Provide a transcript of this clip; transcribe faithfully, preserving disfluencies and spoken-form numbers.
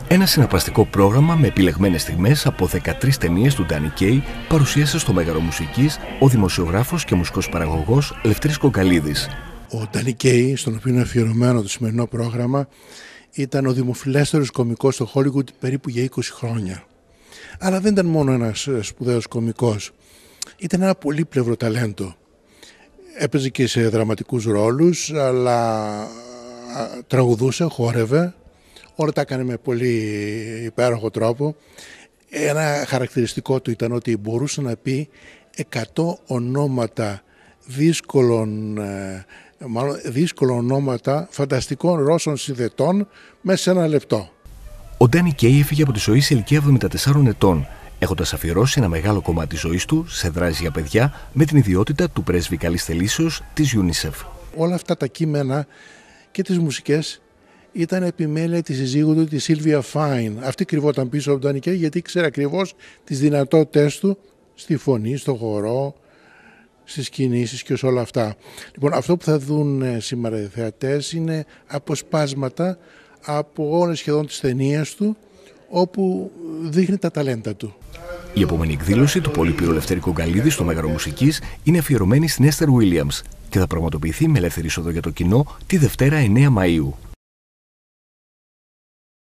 Ένα συναρπαστικό πρόγραμμα με επιλεγμένες στιγμές από δεκατρείς ταινίες του Ντάνι Κέι παρουσίασε στο Μέγαρο Μουσικής ο δημοσιογράφος και μουσικός παραγωγός Λευτέρης Κογκαλίδης. Ο Ντάνι Κέι, στον οποίο είναι αφιερωμένο το σημερινό πρόγραμμα, ήταν ο δημοφιλέστερος κωμικός στο Hollywood περίπου για είκοσι χρόνια. Αλλά δεν ήταν μόνο ένας σπουδαίος κωμικός. Ήταν ένα πολύπλευρο ταλέντο. Έπαιζε και σε δραματικούς ρόλους, αλλά τραγουδούσε, χόρευε. Όλα τα έκανε με πολύ υπέροχο τρόπο. Ένα χαρακτηριστικό του ήταν ότι μπορούσε να πει εκατό ονόματα δύσκολων, μάλλον δύσκολα ονόματα φανταστικών Ρώσων συνδετών μέσα σε ένα λεπτό. Ο Ντάνι Κέι έφυγε από τη ζωή σε ηλικία εβδομήντα τεσσάρων ετών, έχοντας αφιερώσει ένα μεγάλο κομμάτι της ζωής του σε δράσεις για παιδιά με την ιδιότητα του πρέσβη καλής θελήσεως της UNICEF. Όλα αυτά τα κείμενα και τις μουσικές ήταν επιμέλεια της συζύγου του, τη Σίλβια Φάιν. Αυτή κρυβόταν πίσω από τον Ντάνι Κέι γιατί ήξερε ακριβώς τις δυνατότητες του στη φωνή, στο χορό, στις κινήσεις και σε όλα αυτά. Λοιπόν, αυτό που θα δουν σήμερα οι θεατές είναι αποσπάσματα από όλες σχεδόν τις ταινίες του, όπου δείχνει τα ταλέντα του. Η επόμενη εκδήλωση του πολύπειρου Λευτέρη Κογκαλίδη στο Μέγαρο Μουσικής είναι αφιερωμένη στην Έστερ Βίλιαμς και θα πραγματοποιηθεί με ελεύθερη είσοδο για το κοινό τη Δευτέρα εννέα Μαΐου.